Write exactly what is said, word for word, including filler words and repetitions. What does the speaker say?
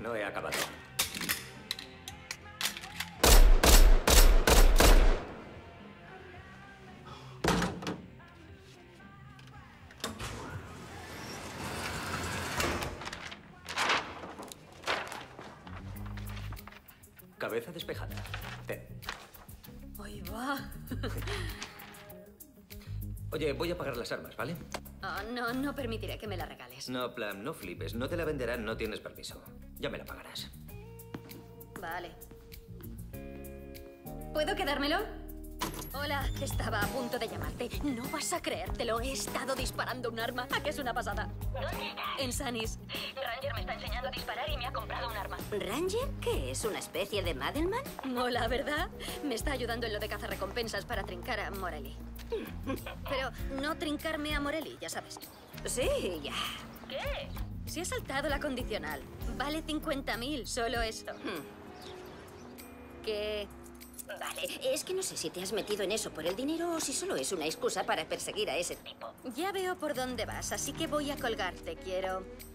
no he acabado. Cabeza despejada. Ten. Ahí va. Oye, voy a pagar las armas, ¿vale? Oh, no, no permitiré que me la regales. No, Plum, no flipes. No te la venderán, no tienes permiso. Ya me la pagarás. Vale. ¿Puedo quedármelo? Hola, estaba a punto de llamarte. No vas a creértelo, he estado disparando un arma. ¿A qué es una pasada? ¿Dónde estás? En Sunny's. Ranger me está enseñando a disparar y me ha comprado un arma. ¿Ranger? ¿Qué es? ¿Una especie de Madelman? Mola, ¿verdad? Me está ayudando en lo de cazarrecompensas para trincar a Morelli. Pero no trincarme a Morelli, ya sabes. Sí, ya. ¿Qué? Si he saltado la condicional, vale cincuenta mil, solo esto. Hmm. ¿Qué? Vale, es que no sé si te has metido en eso por el dinero o si solo es una excusa para perseguir a ese tipo. Ya veo por dónde vas, así que voy a colgarte. Quiero